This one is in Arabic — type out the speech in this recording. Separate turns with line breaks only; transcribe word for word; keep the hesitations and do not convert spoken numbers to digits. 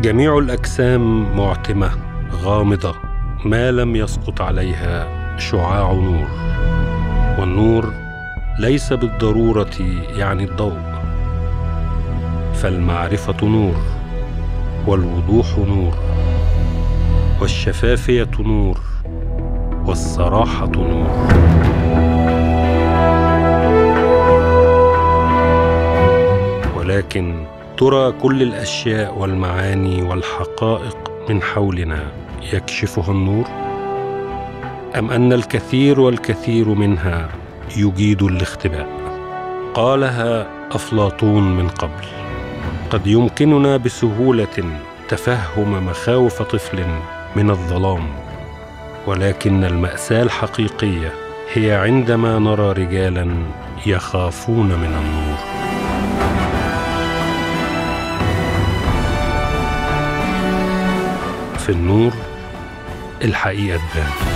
جميع الأجسام معتمة غامضة ما لم يسقط عليها شعاع نور، والنور ليس بالضرورة يعني الضوء، فالمعرفة نور، والوضوح نور، والشفافية نور، والصراحة نور. ولكن ترى كل الأشياء والمعاني والحقائق من حولنا يكشفها النور؟ أم أن الكثير والكثير منها يجيد الاختباء؟ قالها أفلاطون من قبل: قد يمكننا بسهولة تفهم مخاوف طفل من الظلام، ولكن المأساة الحقيقية هي عندما نرى رجالا يخافون من النور. في النور الحقيقة تبان.